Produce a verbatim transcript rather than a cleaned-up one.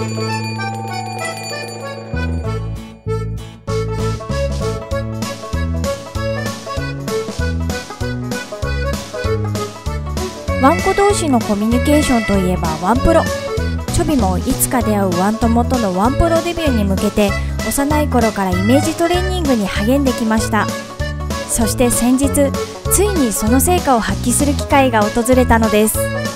ワンコ同士のコミュニケーションといえばワンプロ。チョビもいつか出会うワン友とのワンプロデビューに向けて幼い頃からイメージトレーニングに励んできました。そして先日ついにその成果を発揮する機会が訪れたのです。